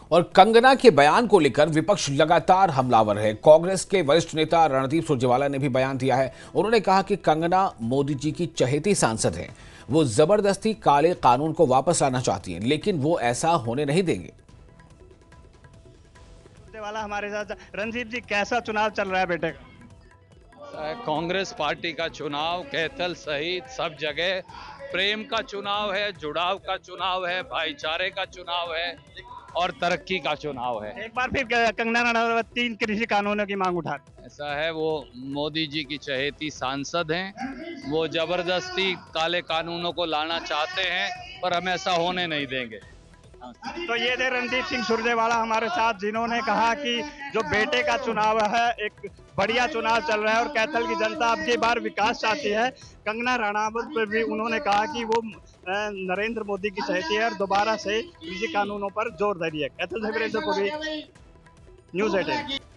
और कंगना के बयान को लेकर विपक्ष लगातार हमलावर है। कांग्रेस के वरिष्ठ नेता रणदीप सुरजेवाला ने भी बयान दिया है। उन्होंने कहा कि कंगना मोदी जी की चहेती सांसद हैं। वो जबरदस्ती काले कानून को वापस लाना चाहती हैं, लेकिन वो ऐसा होने नहीं देंगे। सुरजेवाला हमारे साथ। रणदीप जी, कैसा चुनाव चल रहा है बेटे का? कांग्रेस पार्टी का चुनाव कैथल सहित सब जगह प्रेम का चुनाव है, जुड़ाव का चुनाव है, भाईचारे का चुनाव है और तरक्की का चुनाव है। एक बार फिर कंगना रणावत 3 कृषि कानूनों की मांग उठा रही है। ऐसा है, वो मोदी जी की चहेती सांसद हैं। वो जबरदस्ती काले कानूनों को लाना चाहते हैं, पर हम ऐसा होने नहीं देंगे। तो ये थे रणदीप सिंह सुरजेवाला हमारे साथ, जिन्होंने कहा कि जो बेटे का चुनाव है एक बढ़िया चुनाव चल रहा है और कैथल की जनता अब की बार विकास चाहती है। कंगना रणावत पर भी उन्होंने कहा कि वो नरेंद्र मोदी की चहेती है और दोबारा से कृषि कानूनों पर जोर दे रही है। कैथल से न्यूज़ 18।